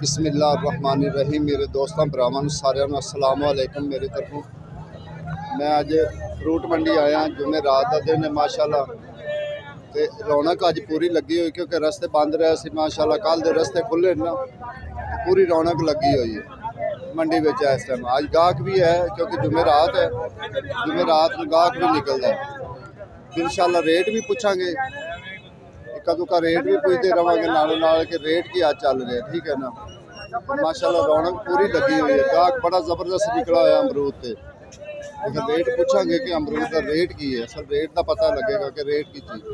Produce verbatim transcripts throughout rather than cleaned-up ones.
बिस्मिल्लाहिर्रहमानिर्रहीम। मेरे दोस्तों भरावां सारिਆਂ ਨੂੰ अस्सलाम वालेकुम। मेरी तरफों मैं अज फ्रूट मंडी आया। जुमे रात का दिन है माशाल्लाह, तो रौनक अज पूरी लगी हुई क्योंकि रस्ते बंद रहे सी। माशाल्लाह कल दे रस्ते खुले ना, पूरी रौनक लगी हुई है मंडी में इस टाइम। अज गाहक भी है क्योंकि जुमे रात है, जुमे रात में गाहक भी निकलता है। इंशाल्लाह रेट भी पूछांगे, कदों का रेट भी पूछते रहेंगे नाल नाल कि रेट की आज चल रहे, ठीक है ना। माशाल्लाह रौनक पूरी लगी हुई है, गाहक बड़ा जबरदस्त निकला हुआ अमरूद से। लेकिन रेट पूछांगे कि अमरूद का रेट की है, असल रेट का पता लगेगा कि रेट की चीज।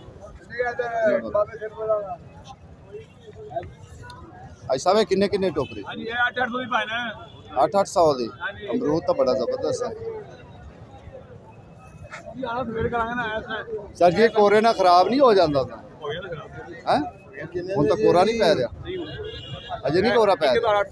ऐसा वे किन्ने किन्ने टोकरी अठ अठ सौ दी अमरूद तो बड़ा जबरदस्त है सर जी। कोरे ना खराब नहीं हो जाता है, हुण तो कोरा नहीं पै रहा, अजे नहीं कोरा पै रहा।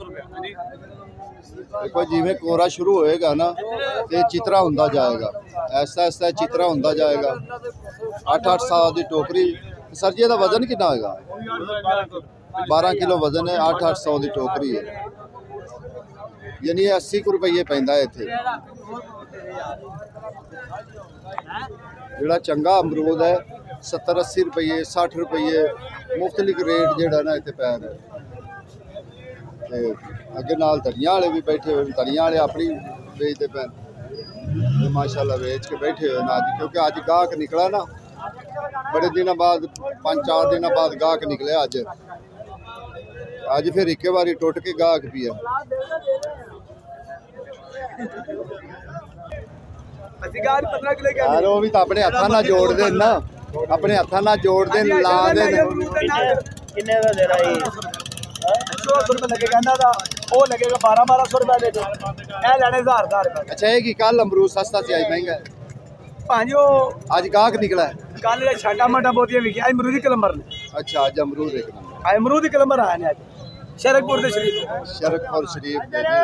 देखो जिवें कोरा शुरू होएगा ना तो चित्रा हुंदा जाएगा, ऐसा ऐसा चित्रा हुंदा जाएगा। अठ अठ सौ की टोकरी। सर जी का वजन कितना होगा? बारह किलो वजन है, अठ अठ सौ की टोकरी है, यानी अस्सी को रुपये पैंदा है इत्थे। जिहड़ा चंगा अमरूद है सत्तर अस्सी रुपये सठ रुपये मुख्तलिफ रेट जोड़ा ना इतने पै रहे। अगे नाल धनिया वाले भी बैठे हुए, धनिया वाले अपनी बेचते पे माशाल्लाह बेच के बैठे हुए ना अज, क्योंकि अज गाहक निकला ना बड़े दिनों बाद, पाँच चार दिनों बाद गाहक निकले अज। अज फिर एक बारी टुट के गाहक भी है। यार वो भी तो अपने हथा ना जोड़ दे ना, अपने हथा ना जोड़ दे ला दे। किन्ने दा दे रहा है? सौ रुपए लगेगा ना दा, वो लगेगा बारह बारह सौ रुपए दे दो, ए लेने हजार हजार रुपए। अच्छा है कि कल अमरूद सस्ता से आज महंगा है? भांजो आज गाहक निकला है, कल ये छाटा माटा बहुत ये विकी, आज अमरूद ही कलंबर ने। अच्छा आज अमरूद एक नंबर, आज अमरूद ही कलंबर आया ने आज शरकपुर दे शरीफ, शरकपुर शरीफ दे जी।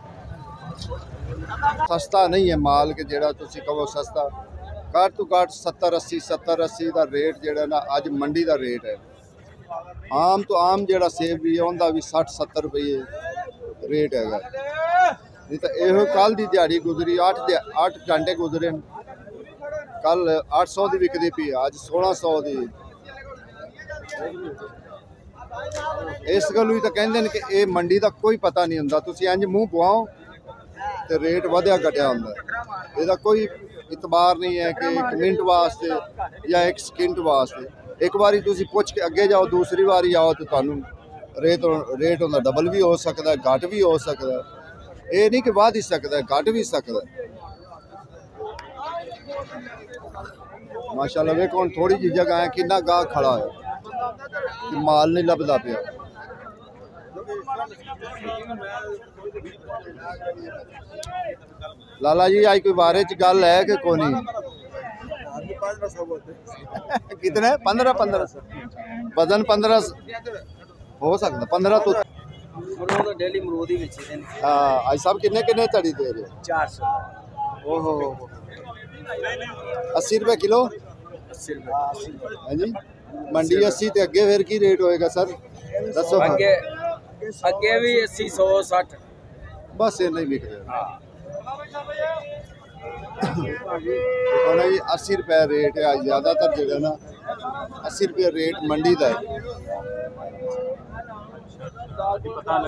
सस्ता नहीं है माल के जेड़ा तुसी कहो सस्ता, घट तो घट सत्तर अस्सी सत्तर अस्सी का रेट जेड़ा ना अज मंडी का रेट है। आम तो आम जेड़ा सेब भी है उनका भी सठ सत्तर रुपये रेट है। नहीं तो यो कल की दिहाड़ी गुजरी, अठ अठ घंटे गुजरे, कल अठ सौ की विकती पी, अज सोलह सौ की। इस गल तो कहते हैं कि ये मंडी का कोई पता नहीं होंदा, तुसी इंज मूँह पवाओ तो रेट वधिया घटिया होंदा। इसका कोई इतबार नहीं है कि एक मिनट वास्ते या एक सकिंट वास्ते। एक बारी तुसी पुछ के अगे जाओ, दूसरी बारी आओ तो तुहानू रेट रेट होंदा डबल भी हो सकता है, घट भी हो सकता है। ये नहीं कि वध ही सकता है, घट भी सकता है। माशाल्लाह वेखो हुण थोड़ी जी जगह है कितना गाहक खड़ा है, माल नहीं लभदा पिया। लाला जी आज कोई बारे च गल है कि कोई नहीं? कितने? पंद्रह पंद्रह वजन पंद्रह हो सकता, पंद्रह तो डेली अमरूद ही बेचते हैं। हाँ आज सब किन्ने किन्ने तड़ी दे रहे? चार सौ। ओहो अस्सी रुपये किलो? अस्सी रुपये हाँ जी मंडी अस्सी तो अगे फिर की रेट होएगा सर दसो? अगे अगे भी अस्सी सौ साठ बस ये नहीं बिक रहे। जी अस्सी रुपये रेट है आज, ज़्यादातर जो है ना अस्सी रुपये रेट मंडी का है। आज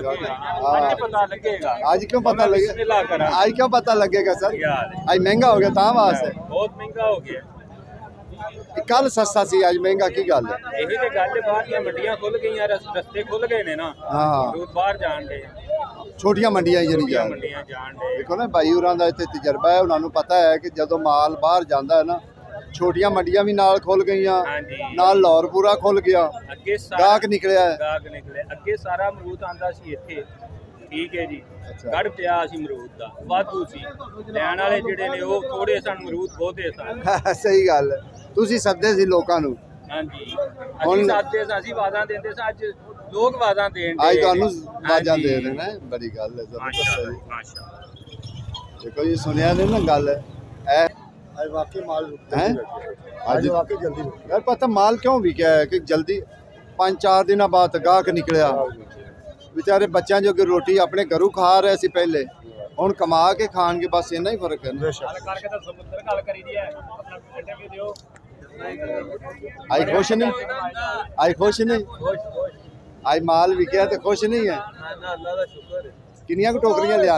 क्यों पता लगेगा? आज क्यों पता लगेगा सर? आज महंगा हो गया ता वास्ते, बहुत महंगा हो गया। कल सस्ता सी आज महंगा की गल है? यही ते गल बाहर दी मंडियां खुल गईयां, रस्ते खुल गए ने ना। हाँ बाहर जान दे, छोटिया मंडियां जानी जान देखो ना भाई होरां दा इत्थे तजर्बा है, उन्होंने पता है कि जदों माल बाहर जाता है ना छोटिया मंडियां भी नाल खुल गईयां, नाल लाहौर पूरा खुल गया, गाहक निकलिया है। गाहक निकले अगे सारा अमरूद आंदा सी इत्थे, ठीक है जी। गढ़ पिया सी अमरूद दा वाधू सी, लैण वाले जिहड़े ने ओह थोड़े सन, अमरूद बहुते सन। सही गल है, तुसी सददे सी लोकां नूं। हां जी असीं सददे सी, असीं वादां देंदे सी, अज लोग वादां देण अज तुहानूं वादां दे रहे ने। बड़ी गल है जबरदस्त। माशाअल्लाह देखो जी सुनिया नहीं ना गल है आज वाकई माल है, आज वाकई जल्दी यार पता माल क्यों भी क्या है कि जल्दी पाँच चार दिन बाद गाहक निकलिया बेचारे बच्चों जो कि रोटी अपने घरों खा रहे सी पहले हुण कमा के खाणगे, बस इन्ना ही फर्क है ना। आई खुश नहीं, आई खुश नहीं, आई माल विकिया तो खुश नहीं है। किनिया को टोकरियां लिया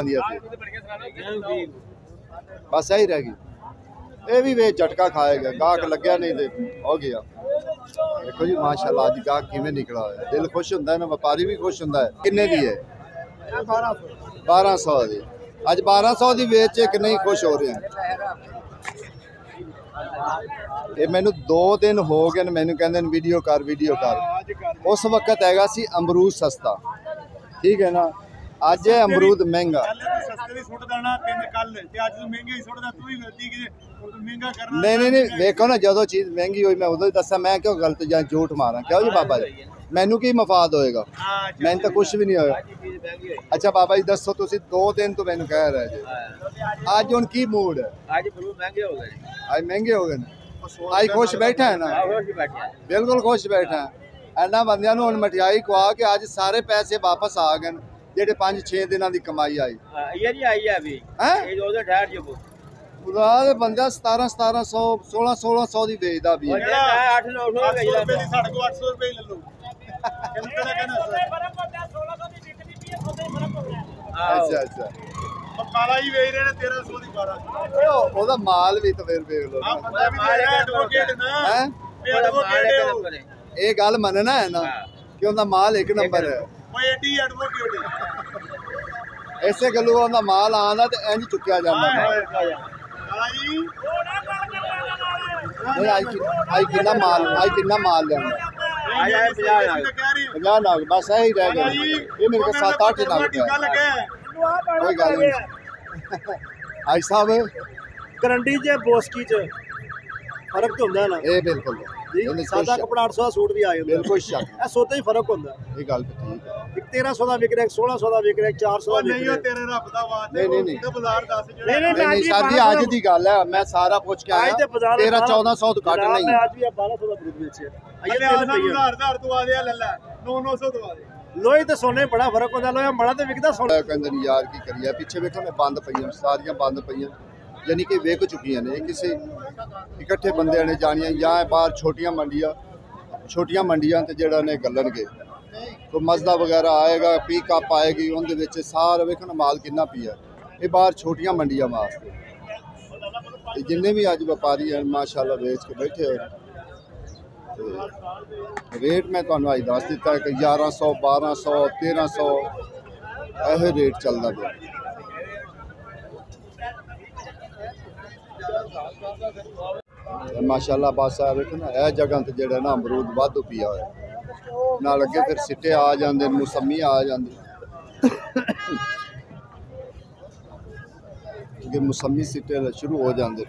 बस यही रह गई। ये भी वे झटका खाएगा, गाहक लग्या नहीं दे हो गया। देखो जी माशाल्लाह अज गाहक किवें निकला है, दिल खुश होंदा है ना, व्यापारी भी खुश होंदा है। किन्ने दी है? बारह सौ दी। अज बारह सौ दी वेच के नहीं खुश हो रहे हैं। ये मैनू दो दिन हो गए मैनू कहंदे ने वीडियो कर वीडियो कर। उस वक्त हैगा सी अमरूद सस्ता, ठीक है ना, अज है अमरूद महंगा। नहीं नहीं नहीं वेखो ना, जो चीज़ महंगी हुई मैं उदों ही दसा, मैं क्यों गलत या झूठ मारा? क्यों जी बाबा जी, मैनू की मफाद होएगा? मैंने तो कुछ भी नहीं होया। अच्छा बाबा जी दसो, तुसी दो दिन तो मैनू कह रहे जी, अज हुण की मूड है? अज महंगे हो गए, अज महंगे हो गए। अज खुश बैठा है ना, बिल्कुल खुश बैठा है। इन्होंने बंदियां नूं हुण मठियाई खुआ के अज सारे पैसे वापस आ गए जेडे पांच छे दिनों की कमाई आई। बंदा सतारा सतारा सौ सोलह सोलह सौ की बेचता भी। अच्छा अच्छा माल भी तो फिर देख लो, ये गल मनना है ना कि उनका माल एक नंबर है। इसे गलू उनका माल आना तो इंज चुकया जाता है। आई कितना माल आई कितना माल लिया पंजाह नाग बस यही रह गए। ये मेरे को सात आठ ही नाग कोई गल नहीं। आई साहब करंडी च बोस्की च फर्क तो होंदा ना। ये बिल्कुल सादा कपड़ा आठ सौ सूट भी आए बिल्कुल शक है, सौदा ही फर्क होंदा है। ये गल तो ठीक है। एक तेरह सौ का विक रहा है, सोलह सौ का विक रहा है, चार सौ का विक रहा है। नहीं नहीं नहीं नहीं नहीं सर जी अज दी गल है, मैं सारा पूछ के आया तेरह चौदह सौ तो घट नहीं। आज भी बारह सौ का फ्रूट बेचे लोहे ते सोने बड़ा फर्क होंदा। लोहा बड़ा ते विकदा सोना। कहंदे ने यार की करिए, पिछे वेखो मैं बंद पईयां सारियां बंद पईयां, यानी कि विक चुकियां ने। किसी इकट्ठे बंदे ने जानियां या बाहर छोटियां मंडियां छोटियां मंडियां ते जेड़ा ने गलणगे तो मजदा वगैरह आएगा, पीक अप आएगी, उनके विच सारा वेखो ना माल कितना पिया। ये बाहर छोटियां मंडियां वास्ते जिन्ने भी अज व्यापारी हैं माशाल्लाह बेच के बैठे हो। रेट मैं तुहानू अज दस दिता है कि ग्यारह सौ बारह सौ तेरह सौ यह रेट चलता पिया। माशाल्लाह बस आ देखो ना, यह जगह तो जेड़ा ना अमरूद वाधू पिया होया नाल अगे फिर सिट्टे आ जाते, मौसमी आ जाती क्योंकि मौसमी सिट्टे शुरू हो जाते।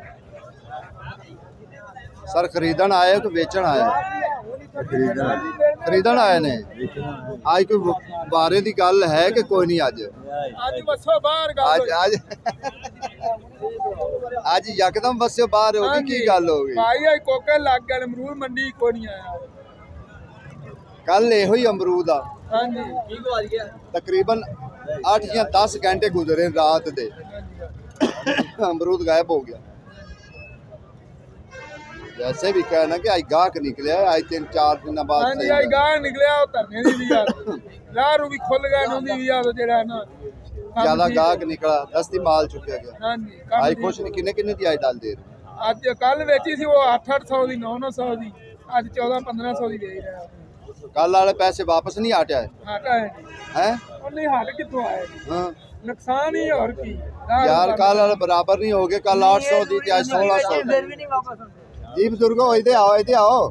सर खरीदन आए तो बेचन आए? खरीदन आए ने। आज कोई बारे की गल है कि कोई नहीं? अज अज अज अज यकदम बस्यो बाहर हो गई, की गल हो गई? कल यो ही अमरूद आ तकरीबन अठ या दस घंटे गुजरे रात दे, अमरूद गायब हो गया। वैसे भी कहना कि आज गाहक निकलिया, आज तीन चार दिन बाद ज्यादा गाहक निकला, दस्ती माल चुकया गया। आज खुश नहीं। किन्ने किन्ने दी आज डाल दे अज कल बेची सी वो अठ अठ सौ दी नौ नौ सौ दी, अज चौदह पंद्रह सौ दी बेच रहा। कल वाले पैसे वापस नहीं हटे है? हैं नहीं हट कितों आए? हाँ नुकसान ही और की यार, कल वाले बराबर नहीं हो गए। कल आठ सौ दी थी, आज सोलह सौ। जी बुजुर्गो इधर आओ, इधर आओ।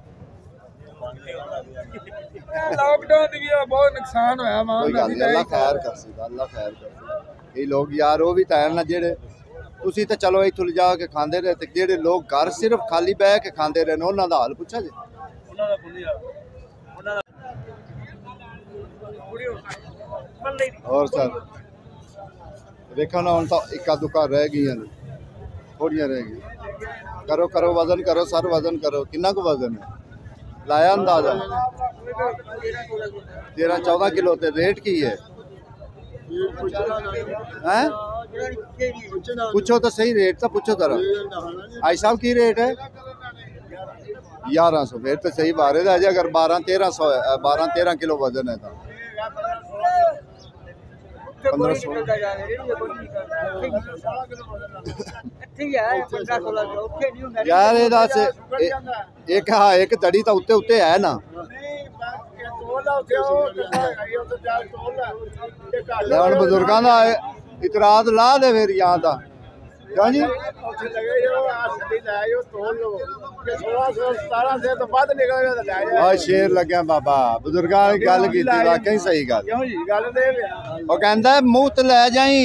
लॉकडाउन दी भी बहुत नुकसान होया मां। कोई गल नहीं, अल्लाह खैर करसी, अल्लाह खैर करसी। ये लोग यार वो भी तैयार ना जेड़े तुसी तो चलो इत्थों लिजा के खांदे रहे, ते जेड़े लोग घर सिर्फ खाली बह के खांदे रहे उन्हां दा हाल पुछा जी। और सर देखो ना, हम तो इक्का दुक्का रह गई, थोड़ियां रह गई। करो करो वजन करो सर, वजन करो। कितना को वजन है? लाया अंदाजा तेरह चौदह किलो ते रेट की है हैं पूछो तो सही रेट तो पूछो जरा आई साहब की रेट है ग्यारह सौ फिर तो सही बारे का अगर बारह तेरह सौ है बारह तेरह किलो वजन है तो पंद्रह सौ यार ये दस एक हाँ एक तड़ी तो उत्ते उत्ते है ना बुजुर्गों का इतराज ला दे फिर यहाँ का क्यों जी शेर लग्या बाबा बुजुर्गों ने गल की वाकई सही गल कहता है मुंह ते लै जाई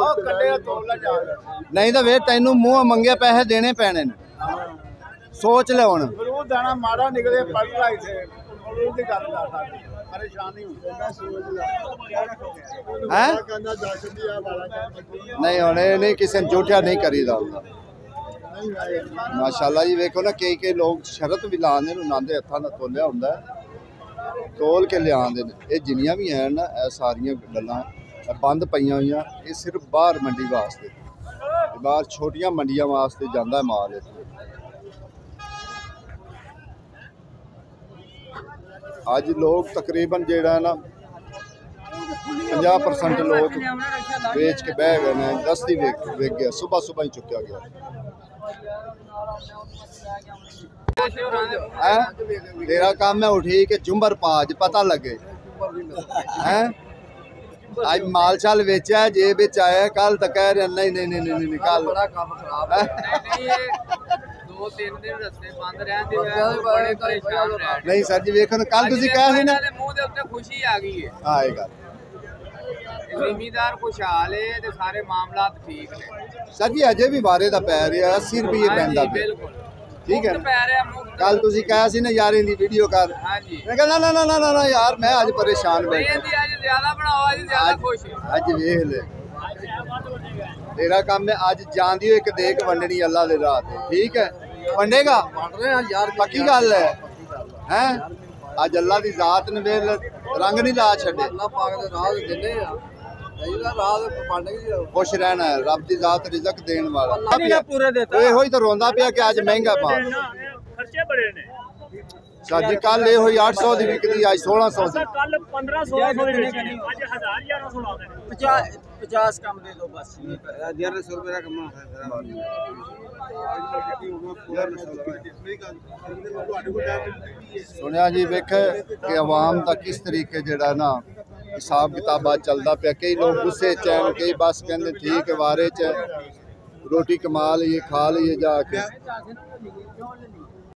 नहीं तो फिर तेनू मुंह मंगे पैसे देने पैने ने सोच ले हुण माड़ा निकले नहीं होने नहीं किसी ने झूठा नहीं करीदा माशाल्लाह जी वेखो ना कई कई लोग शरत भी लाने नांदे हत्थां दा तोलिया हुंदा तोल के लियांदे ने ये जिन्नियां भी हैं ना ये सारियां गल्लां बंद पईयां होईयां ये सिर्फ बाहर मंडी वास्ते बाहर छोटियां मंडियां वास्ते जांदा है माल इत्थे अज लोग तकरीबन जेड़ा ना पचास परसेंट लोग बेच के बह गए ने दस दी वेक वेक गया सुबह सुबह ही चुकया गया है तेरा काम है उठी के जुम्बर पाज पता लगे हैं आज माल चाल बेचा जे बेच आया कल तक कह रहे नहीं नहीं नहीं नहीं कल बड़ा काम खराब है दो तीन दिन रस्ते बंद रहन दी बड़े परेशान रह नहीं सर जी वेखो ना कल तुसी कह सी ना मुंह दे उत्ते खुशी आ गई है हां ये गल जिमीदार खुशहाल है ते सारे मामलात ठीक ने सर जी अजे भी वारे दा पै रहा अस्सी रुपये पैंदा बिल्कुल ठीक है कल तुसी कहा सी ना यार इंदी वीडियो कर हां जी मैं कहना ना ना ना ना यार मैं आज परेशान बैठा इंदी आज ज्यादा बनाओ आज ज्यादा खुश आज वेख ले तेरा काम है आज जांदी एक देख वंडनी अल्लाह दे राह ते ठीक है वंडेगा यार पक्की गल है हैं आज अल्लाह दी जात ने वेल रंग नहीं ला छड़े अल्लाह पाक दे राह दिंदे आ खुश रहना है रब दी जात रिज़्क देने वाला पूरे देता ये होई तो रोंदा पिया कि आज महंगा माल खर्चे बड़े ने सर जी कल ये हुई आठ सौ की बिकदी आज सोलह सौ की कल पंद्रह सोलह सौ की बिकदी आज हजार ग्यारह सौ ला देने पचास पचास कम दे दो बस ग्यारह सौ रुपए का कम सुनिया जी वेख कि अवाम का किस तरीके जेड़ा ना हिसाब किताबा चलता पे कई लोग गुस्से चैन कई बस कहते ठीक है वारे च रोटी कमा लीए खा लीए जाके